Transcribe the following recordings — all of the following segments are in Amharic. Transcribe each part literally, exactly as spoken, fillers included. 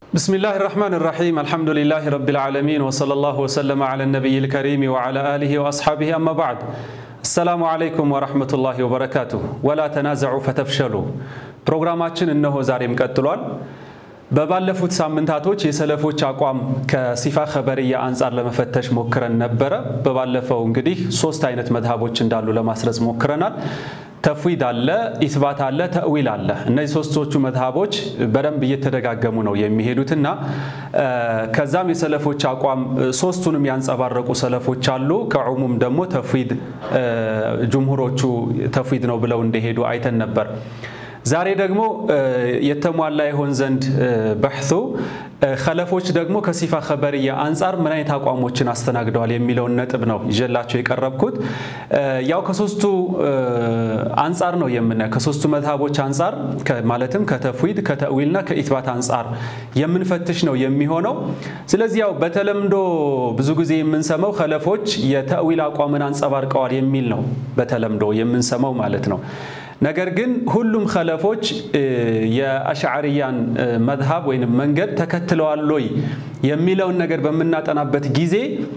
بسم الله الرحمن الرحيم الحمد لله رب العالمين وصلى الله وسلم على النبي الكريم وعلى آله وأصحابه أما بعد السلام عليكم ورحمة الله وبركاته ولا تنازعوا فتفشلوا برنامجنا إنه زاريم كتلوان በባለፉት ሳምንታቶች የሰለፎች አቋም ከሲፋ ኸበሪያ አንፃር ለመፈተሽ ሞክረን ነበር በባለፈው እንግዲህ ሶስት አይነት መዝሐቦች እንዳሉ ለማስረጽ ሞክረናል ተፍዊድ አለ ኢስባት አለ ተእዊል አለ እነዚህ ሶስቶቹ መዝሐቦች በደንብ እየተደጋገሙ ነው የሚሄዱትና ከዛም የሰለፎች አቋም ሶስቱንም ያንጸባረቁ ሰለፎች አሉ ከዑሙም ደግሞ ተፍዊድ ጅምሁሮቹ ተፍዊድ ነው ብለው እንደሄዱ አይተን ነበር ዛሬ ደግሞ የተሟላ ይሆን ዘንድ በህሱ ኸለፎች ደግሞ ከሲፋ ኸበሪያ አንፃር ምን አይነት አቋሞችን አስተናግደዋል የሚለው ነጥብ ነው ይጀላቸው የቀረብኩት ያው ከሶስቱ አንፃር ነው የምናየው ከሶስቱ መዝሐቦች አንፃር ማለትም ከተፍዊድ ከተእዊልና ከኢስባት አንፃር የምንፈትሽ ነው የሚሆነው ስለዚህ ያው በተለምዶ ብዙ ጊዜ የምንሰማው ኸለፎች የተእዊል አቋምን አንጸባርቀዋል የሚል ነው በተለምዶ የምንሰማው ማለት ነው ነገር ግን ሁሉም ኸለፎች የአሽዓሪያን መዝሐብ ወይንም መንገድ ተከትለዋል ወይ የሚለውን ነገር በመናጠናበት ጊዜ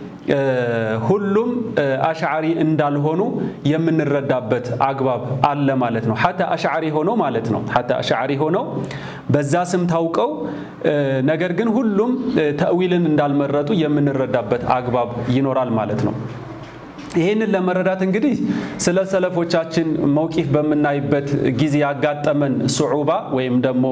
ሁሉም አሽዓሪ እንዳልሆኑ የምንረዳበት አግባብ አለ ማለት ነው hatta አሽዓሪ ሆኖ ማለት ነው hatta አሽዓሪ ሆኖ በዛ ስም ታውቀው ነገር ግን ሁሉም ተእዊልን እንዳልመረጡ የምንረዳበት አግባብ ይኖራል ማለት ነው ይሄንን ለመረዳት እንግዲህ ስለ ሰለፎቻችን መውቂፍ በመናይበት ጊዜ ያጋጠመን ሱዑባ ወይም ደግሞ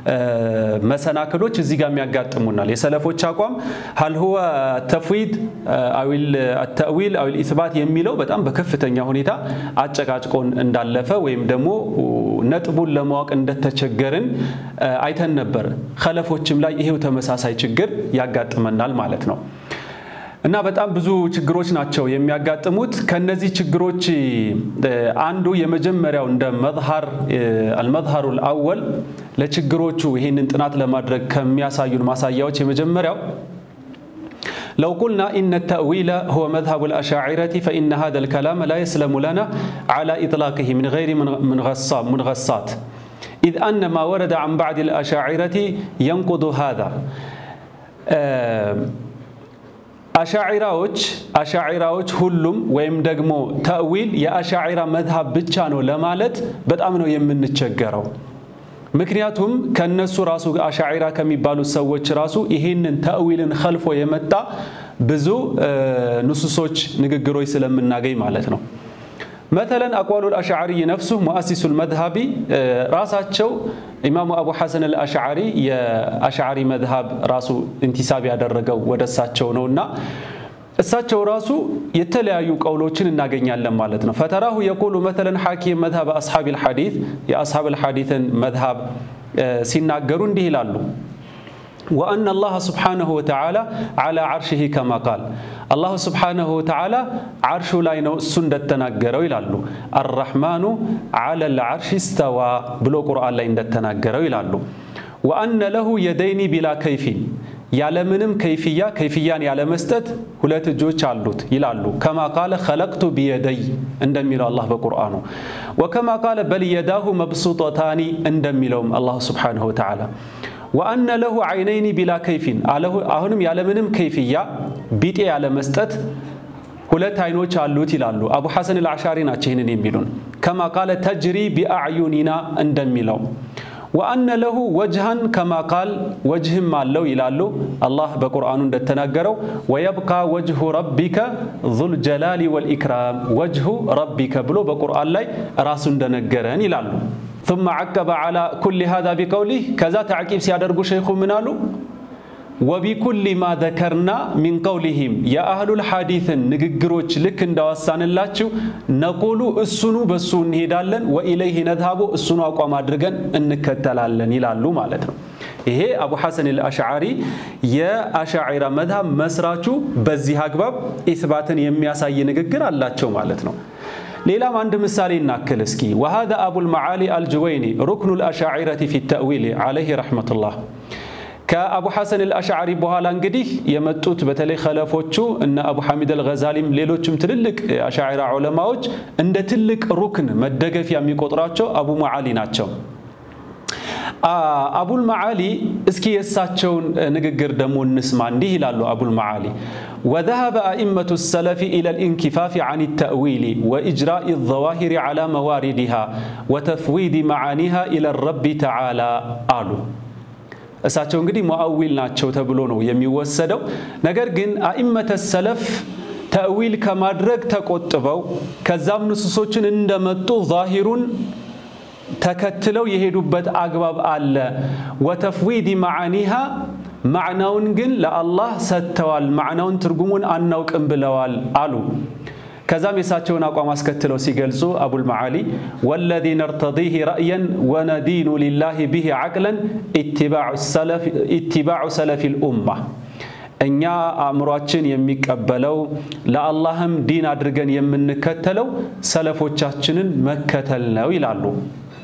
መሰናክሎች እዚህ ጋር የሚያጋጥሙናል የሰለፎች አቋም هل هو التفويض او التأويل او الاثبات የሚለው በጣም በከፍተኛ ሁኔታ አጨቃጭቆን እንዳለፈ ወይም ደግሞ ነጥቡን ለማወቅ እንደተቸገርን አይተን ነበር ኸለፎችም ላይ ይሄው ተመሳሳይ ችግር ያጋጥመናል ማለት ነው እና በጣም ብዙ ችግሮች ናቸው የሚያጋጥሙት ከነዚህ ችግሮች አንዱ የመጀመሪያው እንደ መዝሐር المظهر الاول ለችግሮቹ ይሄንን ጥናት ለማድረግ ከሚያሳዩን ማሳያዎች የመጀመሪያው لو قلنا إن التأويل هو مذهب الأشاعرة فإن هذا الكلام لا يسلم لنا على إطلاقه من غير منغصات منغصات إذ أن ما ورد عن بعض الأشاعرة ينقض هذا አሻዒራዎች አሻዒራዎች ሁሉም ወይም ደግሞ ተእዊል የአሻዒራ መዝሐብ ብቻ ነው ለማለት በጣም ነው የምንቸገረው ምክንያቱም ከነሱ ራሱ አሻዒራ ከሚባሉ ሰዎች ራሱ ይሄንን ተእዊልን ኸልፎ የመጣ ብዙ ንሱሶች ንግግሮች ስለምናገኝ ማለት ነው مثلا اقوال الاشعري نفسه مؤسس المذهب راساቸው ኢማሙ አቡ ሐሰን አልአሽዓሪ የአሽዓሪ መዝሐብ ራሱ እንቲሳብ ያደረገው ወደሳቸው ነውና እሳቸው ራሱ የተለያዩ ቀውሎችን እናገኛለን ማለት ነው فتراه يقول مثلا حاكم مذهب اصحاب الحديث يا اصحاب الحديث مذهب ሲናገሩ እንዲህ ይላሉ وأن الله سبحانه وتعالى على عرشه كما قال الله سبحانه وتعالى عرش لا ينسند التناجروا يلالو الرحمن على العرش استوى بلو قرآن لا يندتناجروا يلالو وأن له يدين بلا كيف يعلمنم كيفية كيفيان يعلم استد ولا تجوج علوت يلالو كما قال خلقت بيدي اندميل الله بقرآنه وكما قال بل يداه مبسوطتان اندميلهم الله سبحانه وتعالى وأن له عينين بلا كيف አሁንም ያለምንም ከይፍያ ቢጤ ያለ መስጠት ሁለት አይኖች አሉት ይላሉ አቡ ሐሰን አልአሽዓሪ ናቸው ይሄንን የሚሉን كما قال تجري باعيننا እንደሚለው وأن له وجها كما قال وجهም አለው ይላሉ አላህ በቁርአኑ እንደተናገረው ويبقى وجه ربك ذو الجلال والإكرام وجه ربك ብሎ በቁርአን ላይ ራሱ እንደነገረን ይላሉ ثم عقب على كل هذا بقوله كذا تعقيب سيادرغو شيخو منالو وبكل ما ذكرنا من قولهم يا اهل الحديث ንግግሮች ልክ እንዳዋሳንላችሁ ነቁሉ እሱኑ በሱ እንሄዳለን ወኢለይሂ ነذهቡ እሱኑ አቋም አድርገን እንከተላለን ይላሉ ማለት ነው ይሄ አቡ ሐሰን አልአሽዓሪ የአሽዓራ መዝሐብ መስራቹ በዚህ አግባብ ኢስባትን የሚያሳይ ንግግር አላቸው ማለት ነው ሌላም አንድ ምሳሌ እናከለ እስኪ وهذا ابو المعالي الجويني ركن الاشاعره في التاويل عليه رحمه الله كابو حسن الاشعري በኋላ እንግዲህ የመጡት በተለይ ኸለፎቹ እና አቡ ሐሚድ አልገዛሊም ሌሎችም ትልልቅ አሽዓራ ዑለማዎች እንደ ትልቅ ሩክን መደገፊያ የሚቆጥራቸው አቡ ሙዓሊ ናቸው أبو المعالي اسكي يساتشون نغغر دمو نسمع انديه يلالو أبو المعالي وذهب أئمة السلف إلى الانكفاف عن التأويل وإجراء الظواهر على مواردها وتفويض معانيها إلى الرب تعالى قالوا እሳቸው እንግዲህ ሙአዊል ናቸው ተብሎ ነው የሚወሰደው ነገር ግን አኢመተ ሰለፍ ተእዊል ከማድረግ ተቆጥበው ከዛም ንሱሶችን እንደመጡ ዛሂሩን ተከትለው የሄዱበት አግባብ አለ ወተፍዊድ معانيها معناውን ግን ለአላህ ሰጥተዋል معناውን ትርጉሙን አናውቅም ብለዋል አሉ كذا يساتشون أقوام أسكتلو سيجلزو أبو المعالي والذي نرتضيه رأيا وندين لله به عقلا اتباع السلف اتباع سلف الأمة أنيا أمراتشن يميك أبلو لا اللهم دين أدرجن يمن كتلو سلفو تشاتشن مكتلنا ويلالو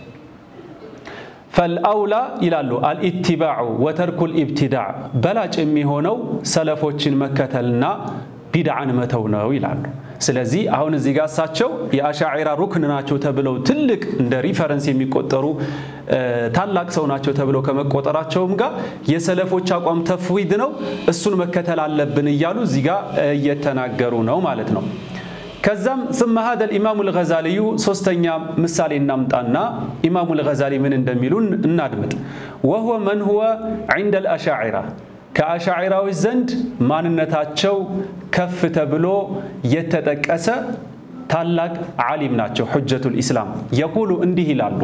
فالأولى يلالو الاتباع وترك الابتداع بلاج أمي هونو سلفو تشن مكتلنا بدعان متونا ويلالو ስለዚህ አሁን እዚህ ጋር ሳቸው የአሻዒራ ሩክን ናቸው ተብለው ትልቅ እንደ ሪፈረንስ የሚቆጠሩ ታላቅ ሰው ናቸው ተብለው ከመቆጠራቸውም ጋር የሰለፎች አቋም ተፍዊድ ነው እሱን መከተል አለብን ይያሉ እዚህ ጋር እየተናገሩ ነው ማለት ነው ከዛም ثم هذا الامام الغزالي ሶስተኛ ምሳሌ እናምጣና ኢማሙ الغزالي ምን እንደሚሉን እናድምጥ وهو من هو عند الاشاعره كأشاعراوي زند ماننتاچو كف تبلو يتጠቀሰ ታላቅ ዓሊም ናቸው حجة الإسلام يقول እንዲህ ይላሉ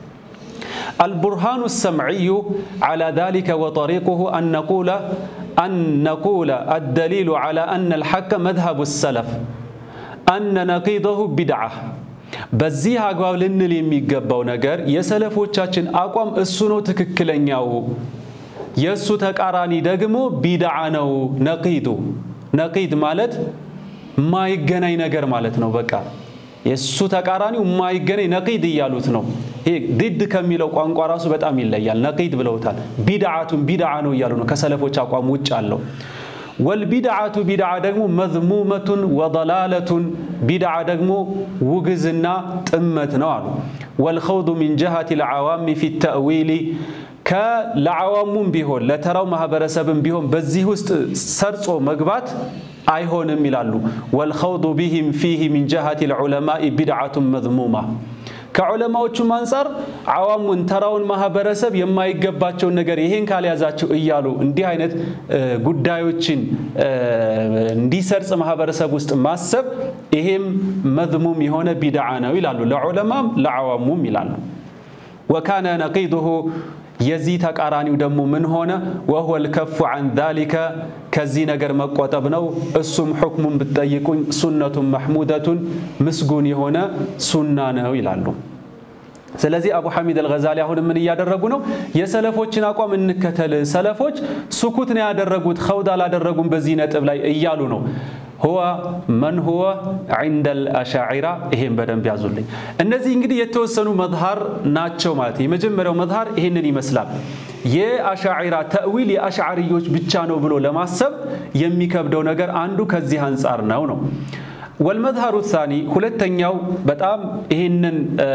البرهان السمعي على ذلك وطريقه أن نقول أن نقول الدليل على أن الحق مذهب السلف أن نقيضه بدعة በዚህ አግባብ ልንል የሚገባው ነገር የሰለፎቻችን አቋም እሱ ነው ትክክለኛው የሱ ተቃራኒ ደግሞ ቢድዓ ነው ነቂዱ ነቂድ ማለት ማይገናኝ ነገር ማለት ነው በቃ የሱ ተቃራኒው ማይገናኝ ነቂድ ይያሉት ነው ይሄ ዲድ ከሚለው ቋንቋ ራሱ በጣም ይለያል ነቂድ ብለውታል ቢድዓቱን ቢድዓ ነው ይያሉ ነው ከሰለፎች አቋም ውጭ አለው والبدعه بدعه ደግሞ مذمومه وضلاله بدعه ደግሞ ውግዝና ጥመት ነው አሉ والخوض من جهه العوام في التأويل كالعوامون بيهون لتراو ማህበረሰብም ቢሆን በዚህ ውስጥ ሰርጾ መግባት አይሆንም ይላሉ والخوض بهم فيه من جهه العلماء بدعه مذمومه ከዑለማዎቹ አንፃር ዓዋሙን ተራውን ማህበረሰብ የማይገባቸው ነገር ይሄን ካልያዛቸው እያሉ እንዲህ አይነት ጉዳዮችን እንዲሰርጽ ማህበረሰብ ውስጥ ማሰብ ይሄም መዝሙም የሆነ ቢድዓ ነው ይላሉ ለዑለማም ለዓዋሙም ይላሉ وكان نقيضه يزي تقارانيو دمو من هنا وهو الكف عن ذلك كزي نجر مقوطب ነው እሱም حكم بتጠይቁኝ سنة محمودة مسغون የሆነ ሱና ነው ይላሉ ስለዚህ አቡ ሐሚድ አልገዛሊ አሁን ምን ያደረጉ ነው የሰለፎችን አቋም እንከተል ሰለፎች ሱኩት ነው ያደረጉት ኸውድ አላደረጉም በዚህ ነጥብ ላይ እያሉ ነው هو من هو عند الاشاعره ይሄን በደንብ ያዙልኝ እነዚህ እንግዲህ የተወሰኑ መዝሃር ናቸው ማለት የመጀመሪያው መዝሃር ይሄንን ይመስላል የአሻዒራ ተእዊል የአሽዓሪዮች ብቻ ነው ብሎ ለማሰብ የሚከብደው ነገር አንዱ ከዚህ አንፃር ነው ነው والمظهر الثاني ሁለተኛው በጣም ይሄንን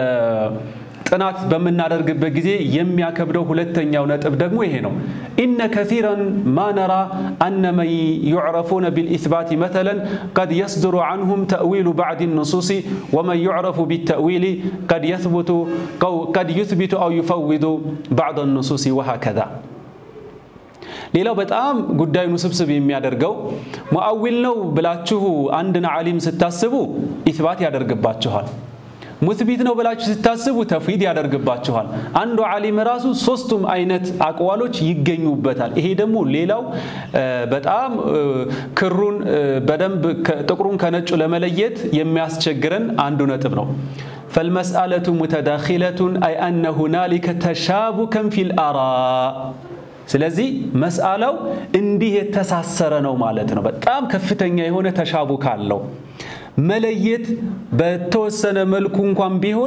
ጥናት በመናደርግበት ጊዜ የሚያከብደው ሁለተኛው ነጥብ ደግሞ ይሄ ነው ان كثيرا ما نرى ان من يعرفون بالاثبات مثلا قد يصدر عنهم تاويل بعض النصوص ومن يعرف بالتاويل قد يثبت قد يثبت او يفوض بعض النصوص وهكذا ሌላው በጣም ጉዳዩን ውስብስብ የሚያደርገው ሙአዊል ነው ብላችሁ አንድን ዓሊም ስታስቡ ኢስባት ያደርግባችኋል ሙስቢት ነው ብላችሁ ስታስቡ ተፍዊድ ያደርግባችኋል አንዱ ዓሊም ራሱ ሶስቱም አይነት አቋሎች ይገኙበታል ይሄ ደግሞ ሌላው በጣም ክሩን በደንብ ጥቁሩን ከነጩ ለመለየት የሚያስቸግረን አንዱ ነጥብ ነው فالمساله متداخله اي ان هنالك تشابكا في الاراء ስለዚህ መስአላው እንዲህ የተሳሰረ ነው ማለት ነው በጣም ከፍተኛ የሆነ ተሻቡክ አለው መለየት በተወሰነ መልኩ እንኳን ቢሆን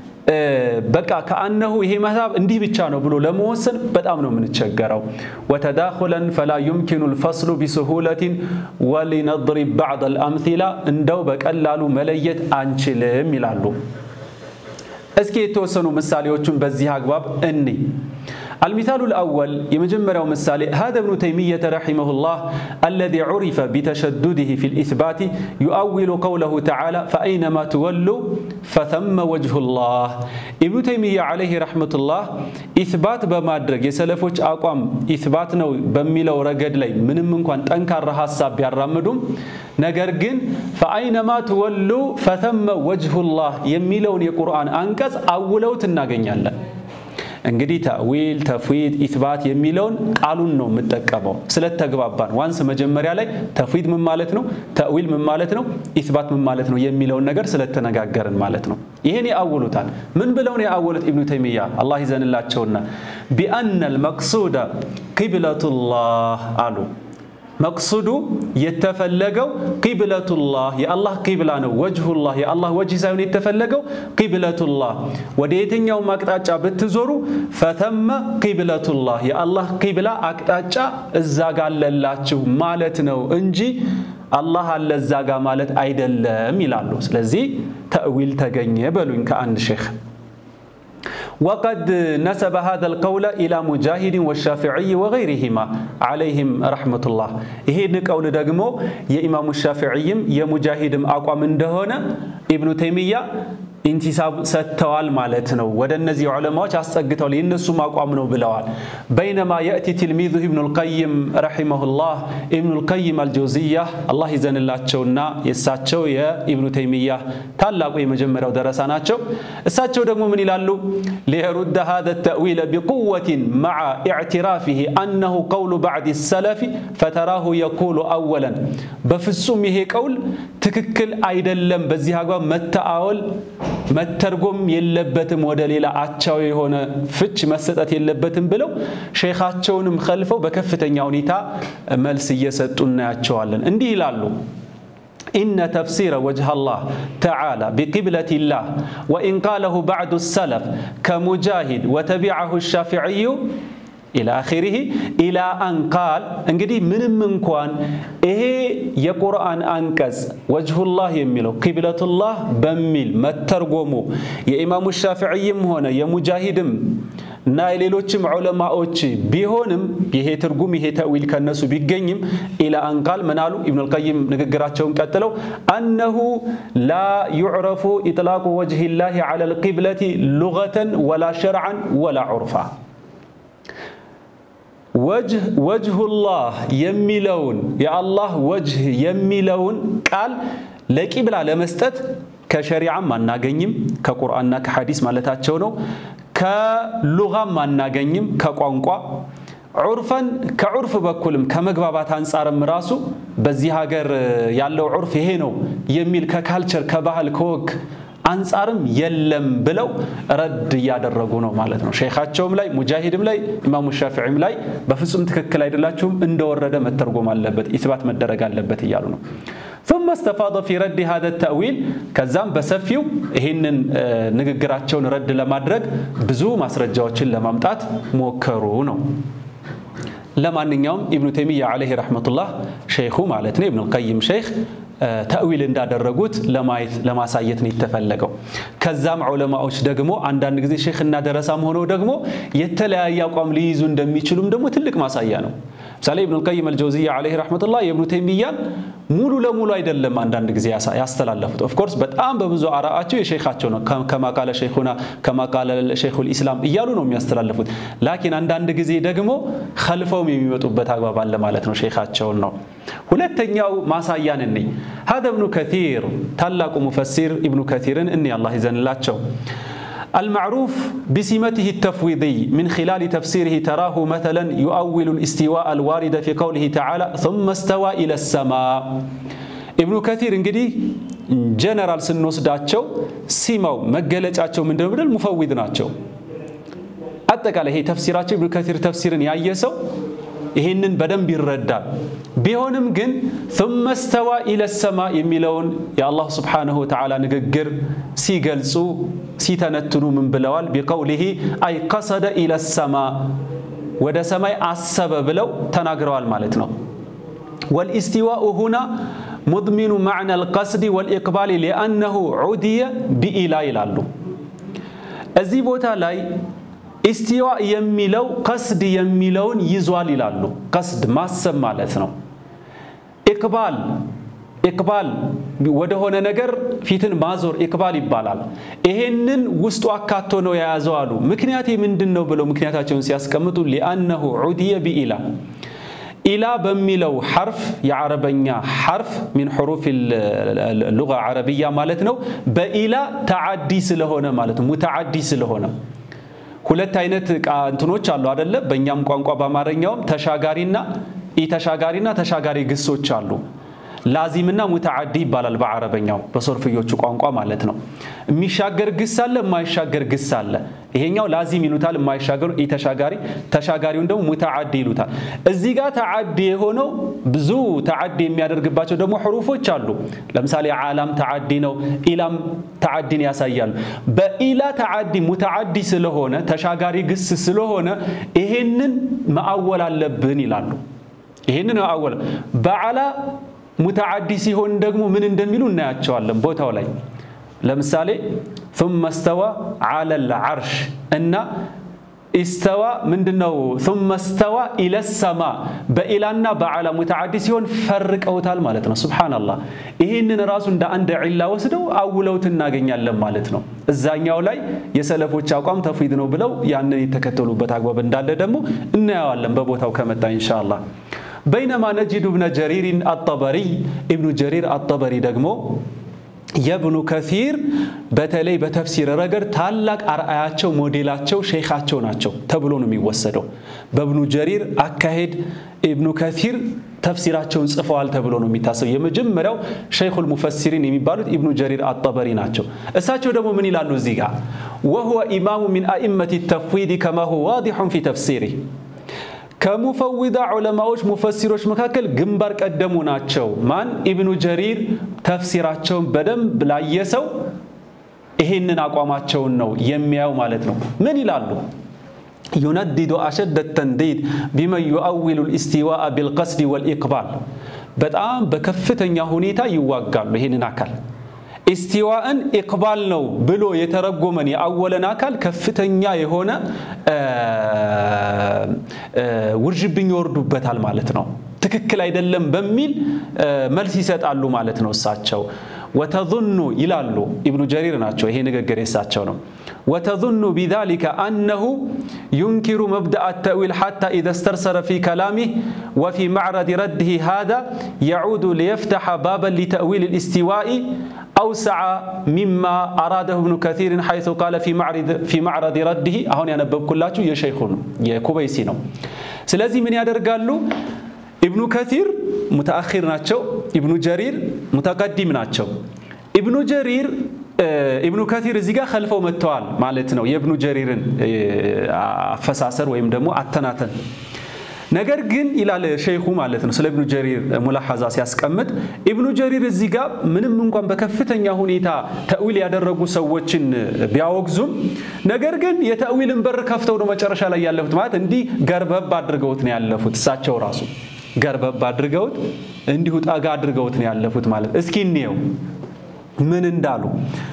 በቃ ከአንሁ ይሄ መሳብ እንዲህ ብቻ ነው ብሎ ለመወሰን በጣም ነው የምንቸገረው وتداخلا فلا يمكن الفصل بسهوله ولنضرب بعض الامثله እንደው በቀላሉ መለየት አንችልም ይላሉ እስኪ የተወሰኑ ምሳሌዎችን በዚህ አግባብ እኔ المثال الأول يمجمروا مثالي هذا ابن تيمية رحمه الله الذي عرف بتشدده في الإثبات يؤول قوله تعالى فأينما تولوا فثم وجه الله ابن تيمية عليه رحمة الله إثبات بمادرق يسلفوش أقوام إثباتنا بميلو رقد لي من منكوان تنكر رهاسا بيارمدهم نقرقن فأينما تولوا فثم وجه الله يميلون يقرآن أنكس أولو تناقن يالا እንግዲህ ተእዊል ተፍዊድ ኢስባት የሚለውን ቃሉን ነው መጠቀመው ስለተግባባን ዋንስ መጀመሪያ ላይ ተፍዊድ ምን ማለት ነው ተእዊል ምን ማለት ነው ኢስባት ምን ማለት ነው የሚለውን ነገር ስለተነጋገርን ማለት ነው ይሄን ያአውሉታል ምን ብለው ነው ያአውሉት ኢብኑ ተይሚያ አላህ ይዘንላቸውና بأن المقصود قبلة الله አሉ مقصود يتفلقوا قبلة الله يا الله قبلانه وجه الله يا الله وجه سايون يتفلقوا قبلة الله وديتين يوم أقطاع بتزوروا فثم قبلة الله يا الله قبلة أقطاع الزاقة للاتشو مالتنا انجي الله على الزاقة مالت أيدل ميلالو لذي تأويل تغني بلوين كأن شيخ وقد نسب هذا القول إلى مجاهد والشافعي وغيرهما عليهم رحمة الله هنا قول دغمو يا إمام الشافعي يا مجاهد أقوى من دهنا ابن تيمية انتساب ستوال مالتنا ودنزي علماء أسقطوا لينسو ما قامنوا بلوال بينما يأتي تلميذه ابن القيم رحمه الله ابن القيم الجوزية الله يزن الله تشونا يساتشو يا ابن تيمية تلاقوا يمجمروا درساناتشو الساتشو دقمو من يلالو ليرد هذا التأويل بقوة مع اعترافه أنه قول بعد السلف فتراه يقول أولا بفسمه قول تككل أيدلم بزيها متأول مترجم يلبتم ودليل عتشوي هنا فتش مسألة يلبتم بلو شيخاتشون مخلفوا بكفتة يونيتا ملسية ستنا عتشوالن اندي لالو إن تفسير وجه الله تعالى بقبلة الله وإن قاله بعد السلف كمجاهد وتبعه الشافعي إلى آخره إلى أن قال انقدي من منكوان إيه يا قرآن أنكز وجه الله يميله قبلة الله بميل ما ترجمه يا إمام الشافعي هنا يا مجاهدم نايلوچم علماءوچ بيهونم ይሄ ትርጉም ይሄ ተእዊል ከነሱ ቢገኝም إلى أن قال منالو ابن القيم ንግግራቸውን ቀጥለው أنه لا يعرف إطلاق وجه الله على القبلة لغة ولا شرعا ولا عرفا وجه وجه الله يميلون يا الله وجه يميلون قال لقبلة لمسጠት كشريعة ما ناغنيم كقرآننا كحديث مالتاچو ነው كلغة ما ناغنيم كቋንቋ عرفا كعرف بكلم كمغبابات አንፃርም ራሱ በዚህ ሀገር ያለው عرف ይሄ ነው የሚል ከካልቸር ከባህል ከወግ አንፃርም የለም ብለው ረድ ያደረጉ ነው ማለት ነው ሼኻቸውም ላይ ሙጃሂድም ላይ ኢማሙ ሻፊዒም ላይ በፍጹም ትክክል አይደላችሁም እንደወረደ መተርጎም አለበት ኢስባት መደረግ አለበት ይያሉ ነው ثم استفاض في رد هذا التأويل كزام بسفيو ይሄንን ንግግራቸውን ረድ ለማድረግ ብዙ ማስረጃዎችን ለማምጣት ሞከሩ ነው ለማንኛውም ኢብኑ ተይሚያ አለይሂ ረህመቱላህ ሼኹ ማለት ነው ኢብኑ القيم ሼኽ ተእዊል እንዳደረጉት ለማየት ለማሳየት ነው የተፈለገው ከዛም ዑለማዎች ደግሞ አንዳንድ ጊዜ ሼኽና ደረሳም ሆነው ደግሞ የተለያየ አቋም ሊይዙ እንደሚችሉም ደግሞ ትልቅ ማሳያ ነው ምሳሌ ኢብኑ القيم الجوزية عليه رحمة الله የኢብኑ ተይሚያን ሙሉ ለሙሉ አይደለም አንዳንድ ጊዜ ያስተላለፉት ኦፍ ኮርስ በጣም በብዙ አራአቸው የሼኻቸው ነው ከማ ቃለ ሼኹና ከማ ቃለ ሼኹ الاسلام እያሉ ነው የሚያስተላልፉት ላኪን አንዳንድ ጊዜ ደግሞ ኸልፈው የሚመጡበት አግባብ አለ ማለት ነው ሼኻቸው ነው ሁለተኛው ማሳያን ነኝ هذا ابن كثير ታላቁ مفسر ابن كثير اني الله يزنلاቸው المعروف بسمته التفويضي من خلال تفسيره تراه مثلا يؤول الاستواء الوارد في قوله تعالى ثم استوى إلى السماء ابن كثير እንግዲህ ጀነራል ስንወስዳቸው ሲማው መገለጫቸው ምንድነው ብለን ሙፈዊድ ናቸው አጠቃላይ ይሄ ተፍሲራቸው ابن كثير ተፍሲርን ያየሰው ይሄንን በደንብ ይረዳል ቢሆንም ግን ثم استوى الى السماء የሚለውን የአላህ Subhanahu Wa Ta'ala ንግግር ሲገልጹ ሲተነትኑ ምን ብለዋል بقوله اي قصد الى السماء ወደ ሰማይ አሰበ ብለው ተናግረዋል ማለት ነው والاستواء هنا مضمن معنى القصد والاقبال لانه عدي بإلى ይላሉ እዚህ ቦታ ላይ ኢስቲዋ የሚለው ቀስድ የሚለውን ይዟል ይላሉ ቀስድ ማሰብ ማለት ነው ኢቅባል ኢቅባል ወደ ሆነ ነገር ፊትን ማዞር ኢቅባል ይባላል ይሄንን ውስጡ አካቶ ነው ያያዘው አሉ ምክንያት ምንድነው ብለው ምክንያታቸውን ሲያስቀምጡ لانه عدي بإلى إلى بميلو حرف የዓረበኛ حرف من حروف اللغة العربية ማለት ነው በኢላ ተዓዲ ስለሆነ ማለት ነው ሙተዓዲ ስለሆነ ሁለት አይነት እንትኖች አሉ አይደለ በእኛም ቋንቋ በአማርኛው ተሻጋሪና ኢተሻጋሪና ተሻጋሪ ግሶች አሉ ላዚምና ሙተዓዲ ይባላል በአረበኛው በሶርፍዮቹ ቋንቋ ማለት ነው የሚሻገር ግስ አለ የማይሻገር ግስ አለ ይሄኛው ላዚም ይሉታል የማይሻገሩ ኢተሻጋሪ ተሻጋሪውን ደግሞ ሙተዓዲ ይሉታል እዚህ ጋር ተዓዲ የሆነው ብዙ ተዓዲ የሚያደርግባቸው ደግሞ حروفዎች አሉ ለምሳሌ ዓለም ተዓዲ ነው ኢላም ተዓዲን ያሳያል በኢላ ተዓዲ ሙተዓዲ ስለሆነ ተሻጋሪ ግስ ስለሆነ ይሄንን ማአወል አለብን ይላሉ ይሄንን ማአወል በዓላ متعدي ሲሆን ደግሞ ምን እንደሚሉ እናያቸዋለን ቦታው ላይ ለምሳሌ ثم استوى على العرش እና استوى ምንድነው ثم استوى الى السماء በኢላና በዓላ متعدي ሲሆን ፈርቀውታል ማለት ነው ሱብሃንአላህ ይሄንን ራሱ እንደ አንድ ዒላ ወስደው አውለውት እናገኛለን ማለት ነው እዛኛው ላይ የሰለፎች አቋም ተፍዊድ ነው ብለው ያንን የተከተሉበት አግባብ እንዳለ ደግሞ እናያዋለን በቦታው ከመጣ ኢንሻአላህ بينما نجد ابن جرير الطبري ابن جرير الطبري دغمو የብኑ ከሲር በተለይ በተፍሲር ረገድ ታላቅ አርአያቸው ሞዴላቸው ሼኻቸው ናቸው ተብሎ ነው የሚወሰደው በብኑ ጀሪር አካሄድ ኢብኑ ከሲር ተፍሲራቸውን ጽፈዋል ተብሎ ነው የሚታሰው የመጀመሪያው ሼኹል ሙፈሲሪን የሚባሉት ኢብኑ ጀሪር አጠበሪ ናቸው እሳቸው ደግሞ ምን ይላሉ እዚህ ጋር وهو امام من ائمه التفويض كما هو واضح في تفسيره كمفوض علماء مفسروች መካከል ግንባር ቀደሙ ናቸው ማን ኢብኑ ጀሪር ተፍሲራቸው በደንብ ላየሰው ይሄንን አቋማቸውን ነው የሚያው ማለት ነው ምን ይላሉ يندد اشد التنديد بما يؤول الاستواء بالقصد والاقبال በጣም በከፍተኛ ሁኔታ ይዋጋሉ ይሄንን አካል استواءን ኢቅባል ነው ብሎ የተረጎመን ያወለን አካል ከፍተኛ የሆነ ውርጅብኝ ወርዱበታል ማለት ነው ትክክል አይደለም በሚል መልስ ይሰጣሉ ማለት ነው እሳቸው وتظن ይላሉ ኢብኑ ጀሪር ናቸው ይሄ ንግግር የሳቸው ነው وتظن بذلك انه ينكر مبدا التاويل حتى اذا استرسل في كلامه وفي معرض رده هذا يعود ليفتح بابا لتاويل الاستواء اوسع مما اراده ابن كثير حيث قال في معرض في معرض رده አሁን ያነበብኩላችሁ የሼኹ ነው የኩበይሲ ነው ስለዚህ ምን ያደርጋሉ ኢብኑ ከሲር متأخر ናቸው ኢብኑ ጀሪር متقدم ናቸው ኢብኑ ጀሪር ኢብኑ ከሲር እዚህ ጋር ኸልፈው መጥተዋል ማለት ነው የኢብኑ ጀሪርን አፈሳሰር ወይም ደግሞ አተናተን ነገር ግን ይላል ሼኹ ማለት ነው ስለ ኢብኑ ጀሪር ሙላሐዛ ሲያስቀምጥ ኢብኑ ጀሪር እዚህ ጋር ምንም እንኳን በከፍተኛ ሁኔታ ተእዊል ያደረጉ ሰዎችን ቢያወግዙም ነገር ግን የተእዊልን በር ከፍተው ነው መጨረሻ ላይ ያለፉት ማለት እንዲ ገርበብ አድርገውት ነው ያለፉት እሳቸው ራሱ ገርበብ አድርገውት እንዲሁ ጣጋ አድርገውት ነው ያለፉት ማለት እስኪ እንየው من اندالو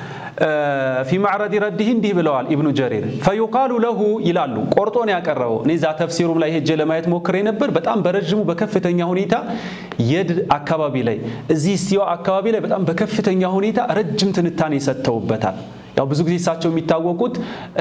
في معرض رده እንዲህ ብለዋል ኢብኑ ጀሪር فيقال له ይላሉ ቆርጦን ያቀረበው ነዛ ተፍሲሩም ላይ ሄጀ ለማየት ሞክሬ ነበር በጣም በረጅሙ በከፍተኛ ሁኔታ የድ አካባቢ ላይ እዚህ ሲዮ አካባቢ ላይ በጣም በከፍተኛ ሁኔታ ረጅም ትንታኔ ሰጥተውበታል ያው ብዙ ጊዜ ሳቸው የሚታወቁት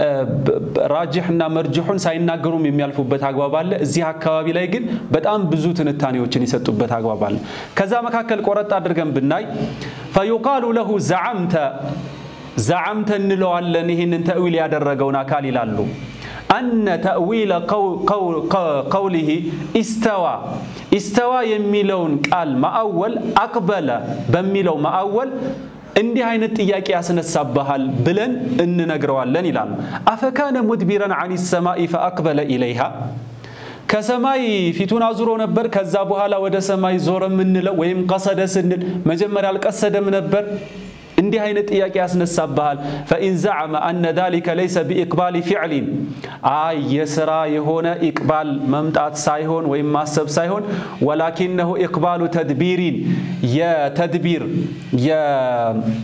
ራጅህና መርጅሁን ሳይናገሩም የሚያልፉበት አግባብ አለ እዚህ አካባቢ ላይ ግን በጣም ብዙ ትንታኔዎችን ይሰጡበት አግባብ አለ ከዛ መካከል ቆረጥ አድርገን ብናይ فيقال له زعمت زعمت እንለዋለን ይሄንን ተእዊል ያደረገውን አካል ይላሉ ان تاويل قول قوله استوى استوى የሚለውን ቃል ማአወል አቅበለ በሚለው ማአወል እንዲህ አይነት ጥያቄ ያስነሳባሃል ብለን እንነግረዋለን ይላሉ አፈካነ ሙድቢራን عن السماء فاقبل اليها ከሰማይ ፊቱን አዙሮ ነበር ከዛ በኋላ ወደ ሰማይ ዞረ ምንለው ወይም ቀሰደ ስንል መጀመሪያ አልቀሰደም ነበር እንዲህ አይነት ጥያቄ ያስነሳባሃል فإن زعم أن ذلك ليس بإقبال فعل አይ የሥራ የሆነ ኢቅባል መምጣት ሳይሆን ወይም ማሰብ ሳይሆን ولكنه إقبال تدبير የተድቢር የ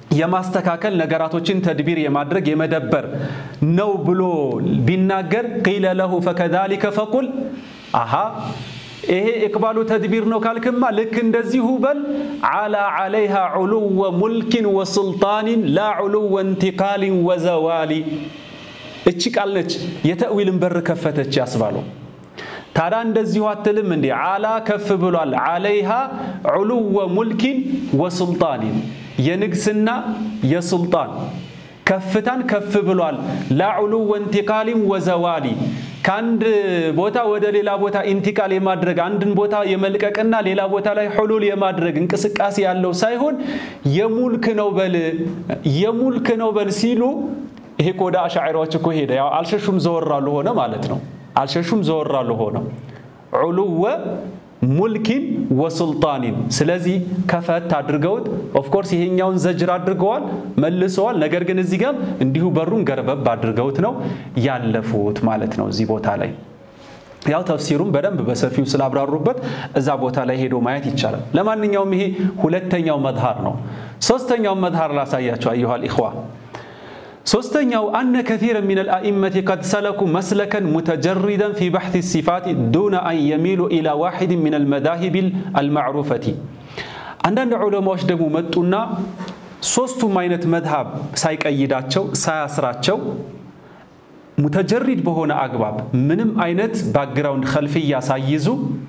የማስተካከል ነገራቶችን ተድቢር የማድረግ የመደበር ነው ብሎ ቢናገር قيل له فكذلك فقل አሃ ይሄ ኢቅባሉ ተድቢር ነው ካልከማ ልክ እንደዚሁ በል على عليها علو ملك وسلطان لا علو انتقال وزوال እቺ ቃል ነች የተእዊልን በር ከፈተች ያስባለው ታዲያ እንደዚሁ አትልም እንዴ على ከፍ ብሏል عليها علو ملك وسلطان የንግስና የሱልጣን ከፍታን ከፍ ብሏል لا علو انتقال وزوال ካንድ ቦታ ወደ ሌላ ቦታ ኢንቲቃል የማድረግ አንድን ቦታ የመልቀቅና ሌላ ቦታ ላይ ሁሉል የማድረግ እንቅስቃሴ ያለው ሳይሆን የሙልክ ነው በል የሙልክ ነው በል ሲሉ ይሄ ኮዳ አሻዒራዎች እኮ ሄደ ያው አልሸሹም ዘወራሉ ሆነ ማለት ነው አልሸሹም ዘወራሉ ሆነ ዑሉወ ሙልኪን ወሱልጣኒን ስለዚህ ከፈት አድርገውት ኦፍ ኮርስ ይሄኛውን ዘጅር አድርገዋል መልሰዋል ነገር ግን እዚህ ጋር እንዲሁ በሩን ገረበብ አድርገውት ነው ያለፉት ማለት ነው እዚህ ቦታ ላይ ያው ተፍሲሩን በደንብ በሰፊው ስላብራሩበት እዛ ቦታ ላይ ሄዶ ማየት ይቻላል ለማንኛውም ይሄ ሁለተኛው መድሃር ነው ሶስተኛው መድሃር ላሳያችሁ አዩሃል ኢኽዋ ሶስተኛው أن كثيرا من الأئمة قد سلكوا مسلكا متجردا في بحث الصفات دون أن يميلوا إلى واحد من المذاهب المعروفة عندنا علماء ደግሞ መጡና ሶስቱም አይነት መذهب ሳይቀይዳቸው ሳያስራቸው ሙተጀሪድ በሆነ አግባብ ምንም አይነት ባክግራውንድ ኸልፊያ ሳይይዙ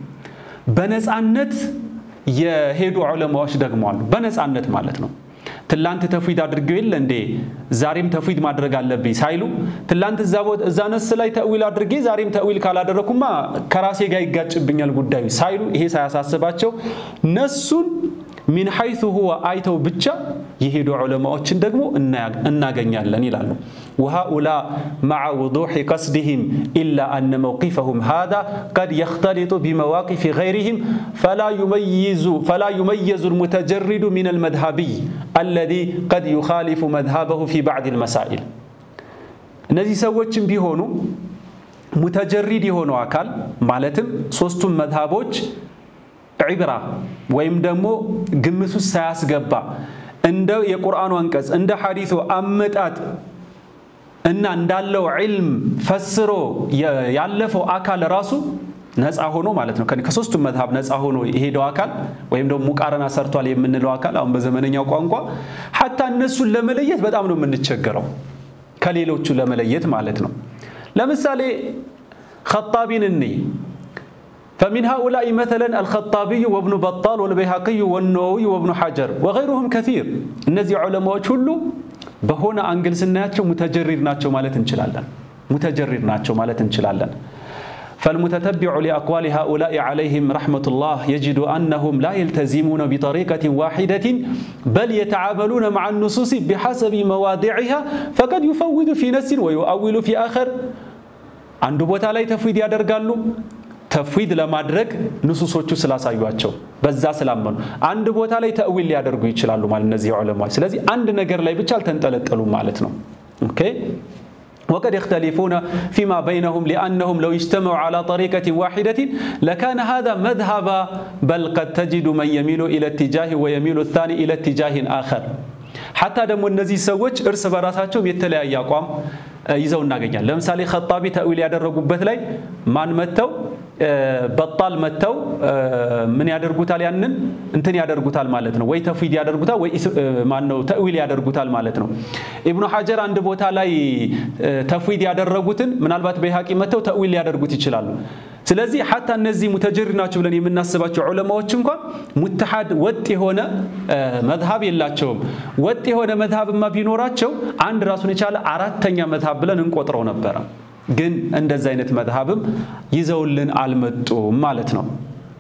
በነጻነት የሄዱ ዑለማዎች ደግሞ አሉ በነጻነት ማለት ነው ትላንት ተፍዊድ አድርገው ይል እንዴ ዛሬም ተፍዊድ ማድረግ አለብኝ ሳይሉ ትላንት ዛቦት ዛነስ ላይ ተእዊል አድርጌ ዛሬም ተእዊል ካላደረኩማ ከራሴ ጋር ይጋጭብኛል ጉዳዩ ሳይሉ ይሄ ሳያሳስባቸው ነሱን من حيث هو አይተው ብቻ የሄዱ ዑለማዎችን ደግሞ እናገኛለን ይላሉ وهؤلاء مع وضوح قصدهم إلا أن موقفهم هذا قد يختلط بمواقف غيرهم فلا يميز فلا يميز المتجرد من المذهبي الذي قد يخالف مذهبه في بعض المسائل እነዚህ ሰዎችም ቢሆኑ ሙተጀሪድ የሆኑ አካል ማለትም ሶስቱም መذهቦች عبرة ወይም ደግሞ ግምቱ ሳያስገባ እንደ የቁርአኑ አንቀጽ እንደ ሐዲሱ አመጣጥ እና እንዳለው ዒልም ፈስሮ ያለፈው አካል ራሱ ነፃ ሆኖ ማለት ነው ከሶስቱም መذهብ ነፃ ሆኖ ይሄደው አካል ወይም ደግሞ ሙቃረና ሰርቷል የምንለው አካል አሁን በዘመነኛው ቋንቋ hatta እነሱን ለመለየት በጣም ነው የምንቸገረው ከሌሎቹ ለመለየት ማለት ነው ለምሳሌ خطابين الني فمن هؤلاء مثلا الخطابي وابن بطال والبيهقي والنووي وابن حجر وغيرهم كثير እነዚህ ዑለማዎች ሁሉ በሆነ አንግል ስናያቸው ሙተጀሪድ ናቸው ማለት እንችላለን ሙተጀሪድ ናቸው ማለት እንችላለን فالمتتبع لأقوال هؤلاء عليهم رحمة الله يجد أنهم لا يلتزمون بطريقة واحدة بل يتعاملون مع النصوص بحسب مواضعها فقد يفوض في نفس ويؤول في آخر عنده ቦታ ላይ ተፍዊድ ያደርጋሉ ተፍዊድ ለማድረግ ንሱሶቹ ስላሳዩአቸው በዛ ስላመኑ አንድ ቦታ ላይ ተእዊል ሊያደርጉ ይችላሉ ማለት እነዚህ ዑለማዎች ስለዚህ አንድ ነገር ላይ ብቻ አልተንጠለጠሉ ማለት ነው ኦኬ وقد يختلفون فيما بينهم لأنهم لو اجتمعوا على طريقة واحدة لكان هذا مذهبا بل قد تجد من يميل إلى اتجاه ويميل الثاني إلى اتجاه آخر حتى دم النزي سوج ارس براساتهم يتلاقي أقوام ይዘው እናገኛለን ለምሳሌ ኸጣቢ ተእዊል ያደረጉበት ላይ ማን መተው በጣል መተው ምን ያደርጉታል ያንን እንትን ያደርጉታል ማለት ነው ወይ ተፍዊድ ያደርጉታል ወይ ማን ነው ተእዊል ያደርጉታል ማለት ነው ኢብኑ ሐጀር አንድ ቦታ ላይ ተፍዊድ ያደረጉትን ምናልባት በይሃቂ መተው ተእዊል ያደርጉት ይችላሉ ስለዚህ hatta እነዚህ ሙተጀሪድ ናቸው ብለን የምናስባቸው ዑለማዎች እንኳን ሙተሐድ ወጥ የሆነ መذهብ የላቸውም ወጥ የሆነ መذهብማ ቢኖራቸው አንድ ራሱን የቻለ አራተኛ መذهብ ብለን እንቆጥረው ነበር ግን እንደዛ አይነት መذهብም ይዘውልን አልመጡም ማለት ነው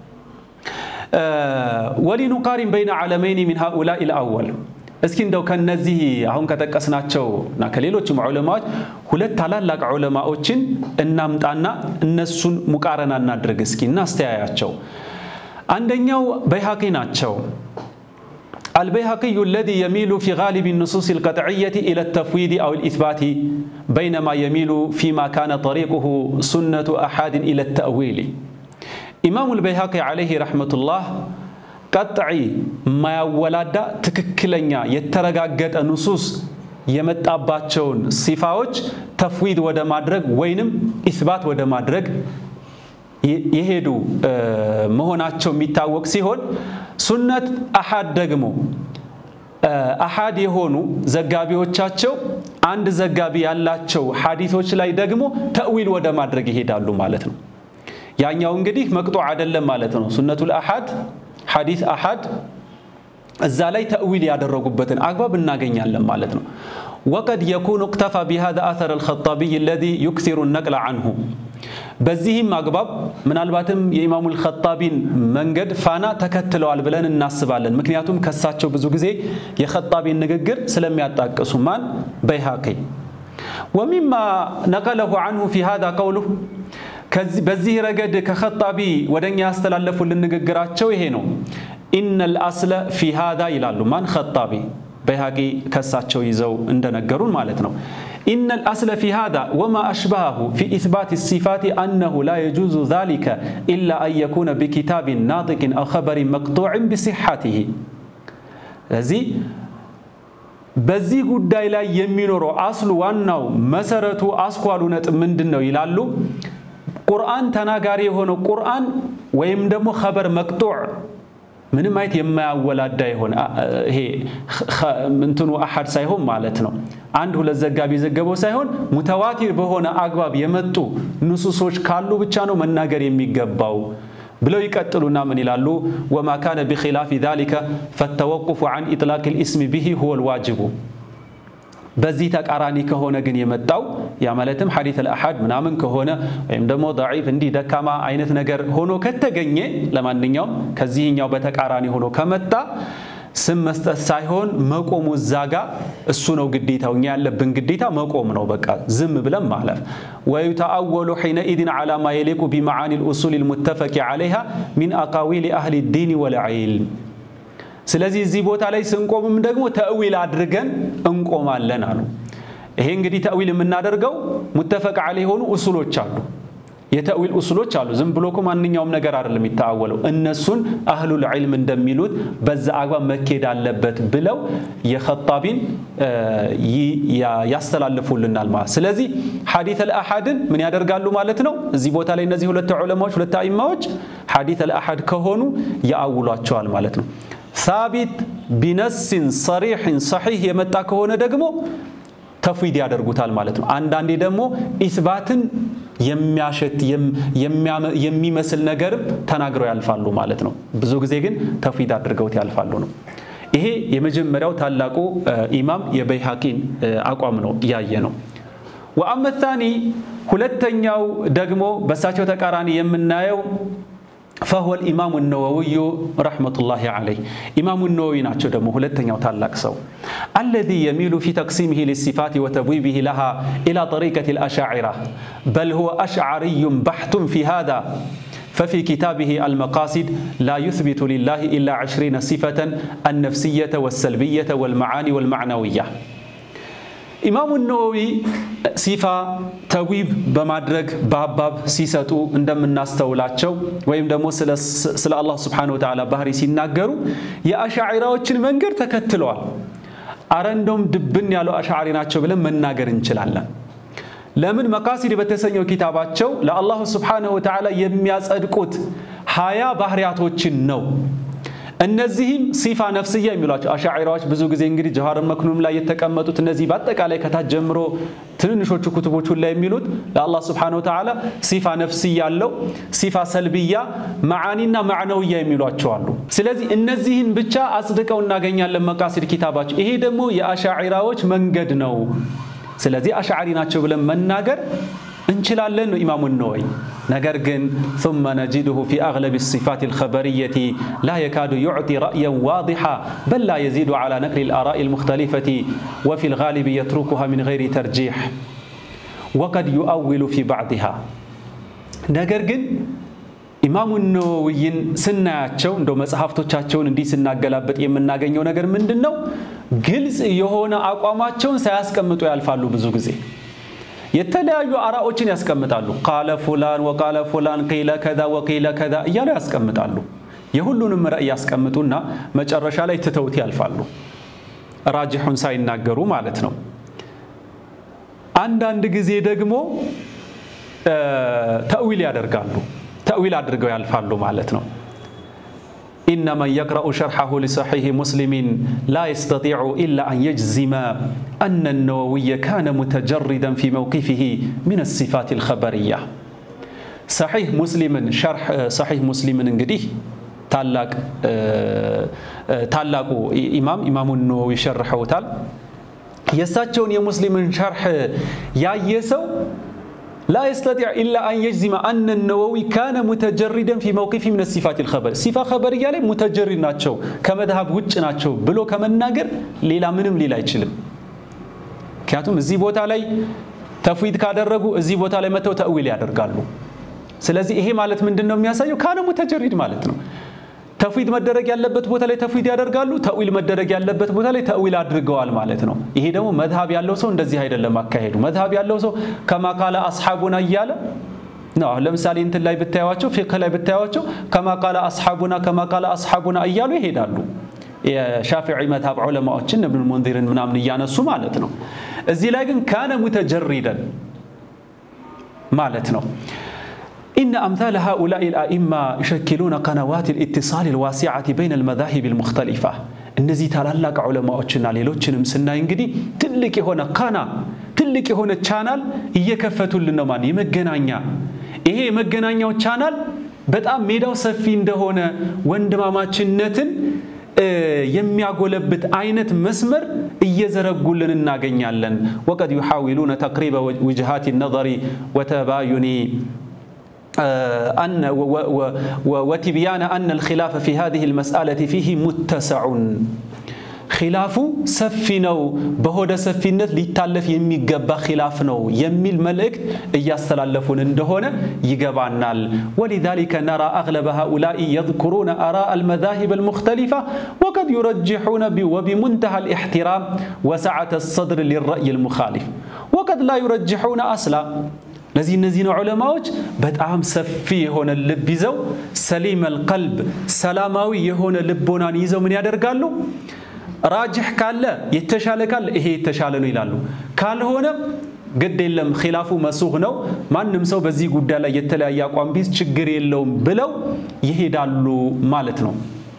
ولنقارن بين علمين من هؤلاء الأول እስኪ እንደው ከነዚህ አሁን ከተቀስናቸውና ከሌሎችም ዑለማዎች ሁለት ታላላቅ ዑለማዎችን እናምጣና እነሱን ሙቃረና እናድርግ እስኪ እናስተያያቸው አንደኛው በይሃቂ ናቸው البيهقي الذي يميل في غالب النصوص القطعية إلى التفويض أو الإثبات بينما يميل فيما كان طريقه سنة أحد إلى التأويل إمام البيهقي عليه رحمة الله ቀጥዒ ማያወላዳ ትክክለኛ የተረጋገጠ ንሱስ የመጣባቸውን ሲፋዎች ተፍዊድ ወደ ማድረግ ወይንም ኢስባት ወደ ማድረግ ይሄዱ መሆናቸው የሚታወቅ ሲሆን ሱነት አሐድ ደግሞ አሐድ የሆኑ ዘጋቢዎቻቸው አንድ ዘጋቢ ያላቸው ሐዲሶች ላይ ደግሞ ተእዊል ወደ ማድረግ ይሄዳሉ ማለት ነው ያኛው እንግዲህ መቅጡዕ አይደለም ማለት ነው ሱነቱል አሐድ ሐዲስ አሐድ እዛ ላይ ተእዊል ያደረጉበትን አግባብ እናገኛለን ማለት ነው وقد يكون اكتفى بهذا اثر الخطابي الذي يكثر النقل عنه በዚህም አግባብ ምናልባትም የኢማሙ الخطابين መንገድ ፋና ተከትለዋል ብለን እናስባለን ምክንያቱም ከሳቸው ብዙ ጊዜ የخطابين ንግግር ስለሚያጣቀሱ ማን በይሃቂ ومما نقله عنه في هذا قوله በዚህ ረገድ ከخطابي ወደኛ ያስተላለፉልን ንግግራቸው ይሄ ነው ان الاصل في هذا ይላሉ ማን خطابي بيهقي كساتشو يزو اندنقرون مالتنا إن الأصل في هذا وما أشبهه في إثبات الصفات أنه لا يجوز ذلك إلا أن يكون بكتاب ناطق أو خبر مقطوع بصحته لذي بزي قداي لا يمينورو أصل وانو مسارتو أسقوالونة من دنو يلالو قرآن تناقاري هونو قرآن ويمدمو خبر مقطوع ምንም አይት የማያወላዳ ይሆን ይሄ እንትኑ አሐድ ሳይሆን ማለት ነው አንድ ሁለት ዘጋቢ ዘገበው ሳይሆን ሙተዋቲር በሆነ አግባብ የመጡ ንሱሶች ካሉ ብቻ ነው መናገር የሚገባው ብለው ይቀጥሉና ምን ይላሉ وما كان بخلاف ذلك فالتوقف عن اطلاق الاسم به هو الواجب በዚህ ተቃራኒ ከሆነ ግን የመጣው ያ ማለትም ሐዲስ አልአሐድ ምናምን ከሆነ ወይም ደግሞ ضعيف እንዲ ደካማ አይነት ነገር ሆኖ ከተገኘ ለማንኛውም ከዚህኛው በተቃራኒ ሆኖ ከመጣ ስም መስጠት ሳይሆን መቆሙ ዛጋ እሱ ነው ግዴታው ኛ ያለብን ግዴታ መቆም ነው በቃ ዝም ብለን ማለፍ ويتأول حينئذ على ما يليق بمعاني الأصول المتفق عليها من أقاويل أهل الدين والعلم ስለዚህ እዚህ ቦታ ላይ ስንቆምም ደግሞ ተእዊል አድርገን እንቆማለን አሉ ይሄ እንግዲህ ተእዊል የምናደርገው ሙተፈቅ عليه ሆኑ ኡሱሎች አሉ የተእዊል ኡሱሎች አሉ ዝም ብሎ ማንኛውም ነገር አይደለም ይታወለው እነሱን አህሉል ዒልም እንደሚሉት በዛ አግባብ መከድ አለበት ብለው የخطابين ያስተላልፉልናል ማለት ስለዚህ ሐዲስ አልአሐድን ምን ያደርጋሉ ማለት ነው እዚህ ቦታ ላይ እነዚህ ሁለት ዑለማዎች ሁለት አኢማዎች ሐዲስ አልአሐድ ከሆኑ ያአውሏቸዋል ማለት ነው ثابت بنص صريح صحيح يمጣ ከሆነ ደግሞ ተፍዊድ ያደርጉታል ማለት ነው አንዳንዴ ደግሞ ኢስባትን የሚያሸት የሚመስል ነገር ተናግረው ያልፋሉ ማለት ነው ብዙ ጊዜ ግን ተፍዊድ አድርገውት ያልፋሉ ነው ይሄ የመጀመሪያው ታላቁ ኢማም የበይሃቂን አቋም ነው ያየ ነው وأما الثاني ሁለተኛው ደግሞ በሳቸው ተቃራኒ የምናየው فهو الإمام النووي رحمة الله عليه إمام النووي ناتشو دمو هلتنيا وتعلق سو الذي يميل في تقسيمه للصفات وتبويبه لها إلى طريقة الأشاعرة بل هو أشعري بحت في هذا ففي كتابه المقاصد لا يثبت لله إلا عشرين صفة النفسية والسلبية والمعاني والمعنوية إمام النووي صفة تويب بمدرج باباب سيساتو عندما الناس تولاتشو ويم دمو سل سل الله سبحانه وتعالى بحري سيناجرو يا أشاعرة وتشن منجر تكتلوا أرندم دبن يالو أشاعرين أتشو بلن مناجر إنشلالله لمن مقاصد بتسنيو كتاباتشو لا الله سبحانه وتعالى يمياز أدكوت حياة بحريات وتشن نو እነዚህም ሲፋ ነፍስያ የሚሏቸው አሻዒራዎች ብዙ ጊዜ እንግዲህ ጀዋር መክኑም ላይ የተቀመጡት እነዚህ በአጠቃላይ ከታች ጀምሮ ትንንሾቹ ኩቱቦች ላይ የሚሉት ለአላህ Subhanahu Wa Ta'ala ሲፋ ነፍስያ ያለው ሲፋ ሰልብያ ማዓኒና ማዕናውያ የሚሏቸው አሉ ስለዚህ እነዚህን ብቻ አጽድቀው እናገኛለን መቃሲድ ኪታባቸው ይሄ ደግሞ የአሻዒራዎች መንገድ ነው ስለዚህ አሻዒሪ ናቸው ብለን መናገር እንችላለን ነው ኢማሙ ነወይ ነገር ግን ثم نجده في اغلب الصفات الخبريه لا يكاد يعطي رايا واضحا بل لا يزيد على نقل الاراء المختلفه وفي الغالب يتركها من غير ترجيح وقد يؤول في بعضها ነገር ግን ኢማሙ ነወይን ስናያቸው እንደው መጽሐፍቶቻቸውን እንዲ ስናገላበጥ የምናገኘው ነገር ምንድነው ግልጽ የሆነ አቋማቸውን ሳያስቀምጡ ያልፋሉ ብዙ ጊዜ የተለያዩ አራዎችን ያስቀምጣሉ ቃለ ፉላን ወቃለ ፉላን ቂለ ከዛ ወቂለ ከዛ እያሉ ያስቀምጣሉ የሁሉንም ራእይ ያስቀምጡና መጨረሻ ላይ ትተውት ያልፋሉ ራጂሁን ሳይናገሩ ማለት ነው አንዳንድ ጊዜ ደግሞ ተእዊል ያደርጋሉ ተእዊል አድርገው ያልፋሉ ማለት ነው إنما يقرأ شرحه لصحيح مسلم لا يستطيع إلا أن يجزم أن النووي كان متجردا في موقفه من الصفات الخبرية صحيح مسلم شرح صحيح مسلم انقديه ታላቅ ታላቁ ኢማም ኢማሙ ነወዊ ሸርሐውታል የሳቸውን የሙስሊምን ሸርህ ያየሰው لا يستطيع إلا أن يجزم أن النووي كان متجردا في موقفه من الصفات الخبر صفة خبرية لي متجرد ناتشو كمذهب وجه ناتشو بلو كمناجر ليلا منهم ليلا يشلم كاتم الزيبوت علي تفويض كادرجو الزيبوت علي متى تأويل يادرجالو سلازي إيه مالت من دنهم ياسايو كان متجرد مالتنا ተፍዊድ መደረግ ያለበት ቦታ ላይ ተፍዊድ ያደርጋሉ ተእዊል መደረግ ያለበት ቦታ ላይ ተእዊል አድርገዋል ማለት ነው ይሄ ደግሞ መዝሐብ ያለው ሰው እንደዚህ አይደለም አካሄዱ መዝሐብ ያለው ሰው كما قال اصحابنا እያለ ነው ለምሳሌ እንትን ላይ ብታያዋቸው ፊቅህ ላይ ብታያዋቸው كما قال اصحابنا كما قال اصحابنا እያሉ ይሄዳሉ የሻፊዒ መዝሐብ ዑለማዎችን ኢብኑ ሙንዚርን ምናምን እያነሱ ማለት ነው እዚህ ላይ ግን ካነ ሙተጀሪደን ማለት ነው إن أمثال هؤلاء الأئمة يشكلون قنوات الاتصال الواسعة بين المذاهب المختلفة النزي تلالك علماءنا ليلوچنم سناي እንግዲህ ትልቅ የሆነ ካና ትልቅ የሆነ ቻናል እየከፈቱልን ነው ማን የመገናኛ ይሄ የመገናኛው ቻናል በጣም ሜዳው ሰፊ እንደሆነ ወንድማማችነትን የሚያጎለብት አይነት መስመር እየዘረጉልን እናገኛለን وقد يحاولون تقريب وجهات النظر وتباين أن وتبيان أن الخلاف في هذه المسألة فيه متسع خلاف سفينو بهود سفينة ليتالف يميقبا خلافنو يمي الملك يستلالفون اندهونا يقبعنال ولذلك نرى أغلب هؤلاء يذكرون آراء المذاهب المختلفة وقد يرجحون وبمنتهى الاحترام وسعة الصدر للرأي المخالف وقد لا يرجحون أصلا لذي النزين علماء بتعام سفي هون اللب يزو سليم القلب سلاماوي هون اللبونان يزو من يادر قالوا راجح قال لا يتشال قال إيه يتشال نيلالو قال هنا قد يلم خلافه مسوغ نو ما نمسو بزي قد لا يتلا يقوم بيس شجري اللهم بلو يهدالو مالتنا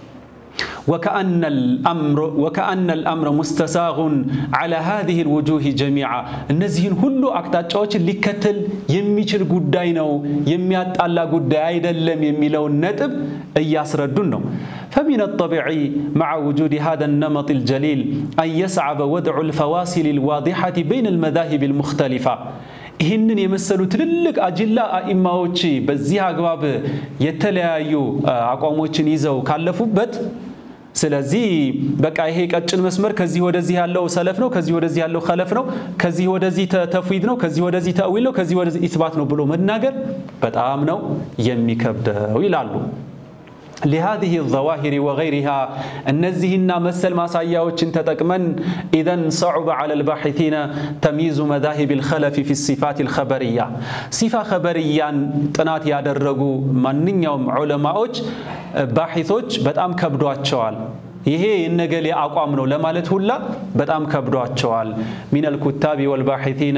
وكأن الأمر وكأن الأمر مستساغ على هذه الوجوه جميعا النزهين كله أكتاچዎች ሊከተል የሚችል ጉዳይ ነው የሚያጣላ ጉዳይ አይደለም የሚለው ነጥብ እያስረዱን ነው فمن الطبيعي مع وجود هذا النمط الجليل أن يصعب وضع الفواصل الواضحة بين المذاهب المختلفة ይህንን የመሰሉ ትልልቅ አጅላ አኢማዎች በዚህ አግባብ የተለያዩ አቋሞችን ይዘው ካለፉበት ስለዚህ በቃ ይሄ ቀጭን መስመር ከዚህ ወደዚህ ያለው ሰለፍ ነው ከዚህ ወደዚህ ያለው ኸለፍ ነው ከዚህ ወደዚህ ተፍዊድ ነው ከዚህ ወደዚህ ተእዊል ነው ከዚህ ወደዚህ ኢስባት ነው ብሎ መናገር በጣም ነው የሚከብደው ይላሉ لهذه الظواهر وغيرها النزهنا مسل ما ساياوچن تطقمن اذن صعب على الباحثين تمييز مذاهب الخلف في الصفات الخبريه صفه خبريان ጥናት ያደረጉ ማንኛውም ዑለማዎች ባሂቶች በጣም ከብዷቸዋል ይሄ የነገሌ አቋም ነው ለማለት ሁላ በጣም ከብዷቸዋል من الكتاب والباحثين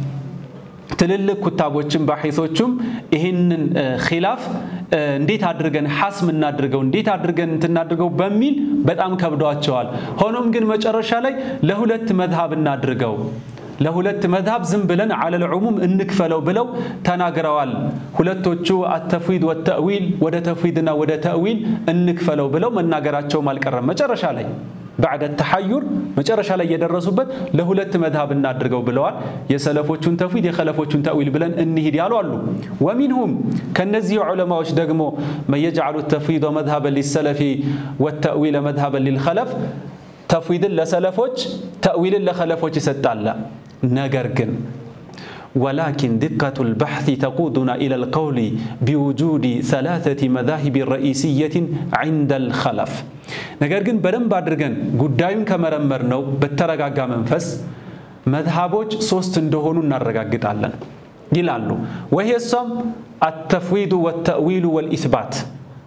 ትልልቅ ኩታቦችን ባሂቶችም ይሄንን ኺላፍ እንዴት አድርገን ሐስም እናድርገው እንዴት አድርገን እንትናድርገው በሚል በጣም ከብዷቸዋል ሆኖም ግን መጨረሻ ላይ ለሁለት መዝሐብ እናድርገው ለሁለት መዝሐብ ዝም ብለን على العموم እንክፈለው ብለው ተናግረዋል ሁለቶቹ التفويض والتأويل ወደ ተፍዊድና ወደ ተእዊል እንክፈለው ብለው መናገራቸው ማልቀረም መጨረሻ ላይ بعد التحير መጨረሻ ላይ የደረሱበት ለሁለት መዝሐብ እናድርገው ብለዋል የሰለፎቹን ተፍዊድ የኸለፎቹን ተእዊል ብለን እንሂድ ያሉ አሉ ومنهم ከነዚህ ዑለማዎች ደግሞ من يجعل التفويض مذهبا للسلف والتأويل مذهبا للخلف تفويض لسلفوች تأويل لخلفوች ይሰጣል ነገር ግን ولكن دقة البحث تقودنا إلى القول بوجود ثلاثة مذاهب رئيسية عند الخلف ነገር ግን በደንብ አድርገን ጉዳዩን ከመረመርነው በተረጋጋ መንፈስ መዝሐቦች ሶስት እንደሆኑ እናረጋግጣለን ይላሉ وهي الصم التفويض والتأويل والإثبات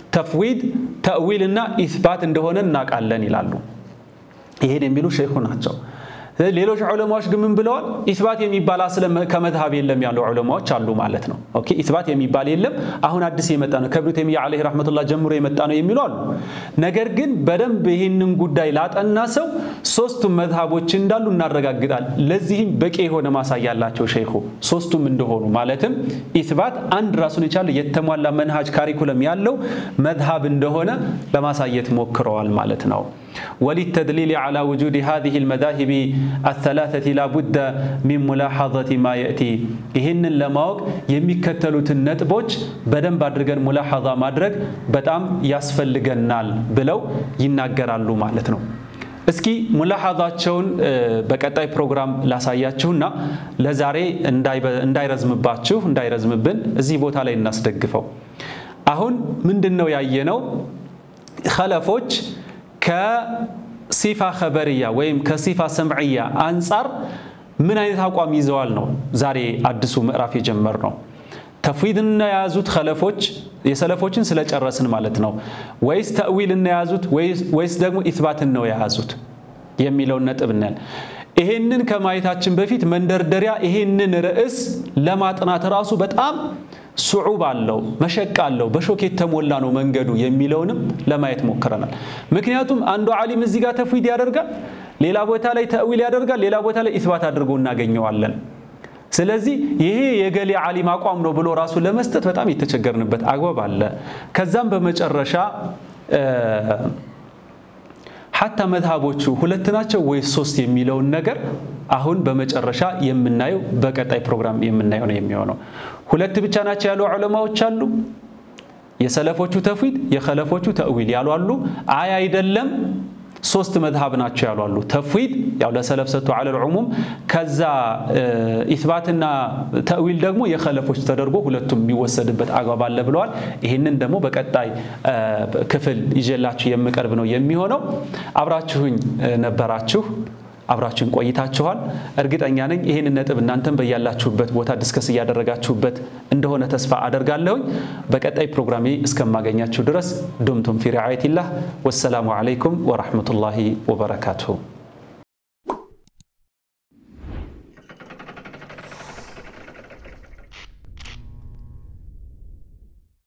ተፍዊድ ተእዊልና ኢስባት እንደሆነ እናቃለን ይላሉ ይሄን የሚሉ ሸይኹ ናቸው ሌሎች ዑለማዎች ግን ምን ብለዋል ኢስባት የሚባል አስለ ከመዝሐብ የለም ያለው ዑለማዎች አሉ ማለት ነው ኦኬ ኢስባት የሚባል የለም አሁን አዲስ የመጣ ነው ከብሩ ተሚያ አለይሂ ረህመቱላህ ጀምሮ የመጣ ነው የሚሉ አሉ ነገር ግን በደንብ ይሄንን ጉዳይ ላጠና ሰው ሶስቱም መዝሐቦች እንዳሉ እናረጋግጣል ለዚህም በቂ የሆነ ማሳያ ያላቸው ሸይኹ ሶስቱም እንደሆኑ ማለትም ኢስባት አንድ ራሱን የቻለ የተሟላ መንሃጅ ካሪኩለም ያለው መዝሐብ እንደሆነ ለማሳየት ሞክረዋል ማለት ነው وللتدليل على وجود هذه المذاهب الثلاثه لا بد من ملاحظه ما ياتي ይሄን ለማወቅ የሚከተሉትን ነጥቦች በደንብ አድርገን ሙላሐዛ ማድረግ በጣም ያስፈልገናል ብለው ይናገራሉ ማለት ነው እስኪ ሙላሐዛቸውን በቀጣይ ፕሮግራም ላሳያችሁና ለዛሬ እንዳይረዝምባችሁ እንዳይረዝምብን እዚህ ቦታ ላይ እናስደግፈው አሁን ምንድነው ያየነው ኸለፎች ከሲፋ ኸበሪያ ወይም ከሲፋ ሰምዕያ አንፃር ምን አይነት አቋም ይዘዋል ነው ዛሬ አዲሱ ምዕራፍ የጀመርነው ተፍዊድና ያዙት ኸለፎች የሰለፎችን ስለጨረስን ማለት ነው ወይስ ተእዊልና ያዙት ወይስ ደግሞ ኢስባትን ነው ያዙት የሚለው ነጥብ ነን ይሄንን ከማየታችን በፊት መንደርደሪያ ይሄንን ርዕስ ለማጥናት ራሱ በጣም ሱዑብ አለው መሸቅ አለው በሾክ የተሞላ ነው መንገዱ የሚለውንም ለማየት ሞክረናል ምክንያቱም አንዱ ዓሊም እዚህ ጋር ተፍዊድ ያደርጋል ሌላ ቦታ ላይ ተእዊል ያደርጋል ሌላ ቦታ ላይ ኢስባት አድርጎ እናገኘዋለን ስለዚህ ይሄ የገሊ ዓሊም አቋም ነው ብሎ ራሱ ለመስጠት በጣም የተቸገርንበት አግባብ አለ ከዛም በመጨረሻ حتى መዝሐቦቹ ሁለት ናቸው ወይ ሶስት የሚለው ነገር አሁን በመጨረሻ የምናየው በቀጣይ ፕሮግራም የምናየው ነው የሚሆነው ሁለት ብቻ ናቸው ያሉ ዑለማዎች አሉ የሰለፎቹ ተፍዊድ የኸለፎቹ ተእዊል ያሉ አሉ አይ አይደለም ሶስት መዝሐብ ናቸው ያሉ አሉ ተፍዊድ ያው ለሰለፍ ሰጥቶ على العموم ከዛ ኢስባትና ተእዊል ደግሞ የኸለፎች ተደርጎ ሁለቱም የሚወሰድበት አግባብ አለ ብለዋል ይሄንን ደግሞ በቀጣይ ክፍል ይጀላችሁ የምቀርብ ነው የሚሆነው አብራችሁኝ ነበራችሁ አብራችሁን ቆይታችኋል እርግጠኛ ነኝ ይሄንን ነጥብ እናንተም በያላችሁበት ቦታ ዲስከስ ያደረጋችሁበት እንደሆነ ተስፋ አደርጋለሁ በቀጣይ ፕሮግራሜ እስከማገኛችሁ ድረስ ዱምቱም ፊ ሪዓየቲላህ ወሰላሙ አለይኩም ወራህመቱላሂ ወበረካቱሁ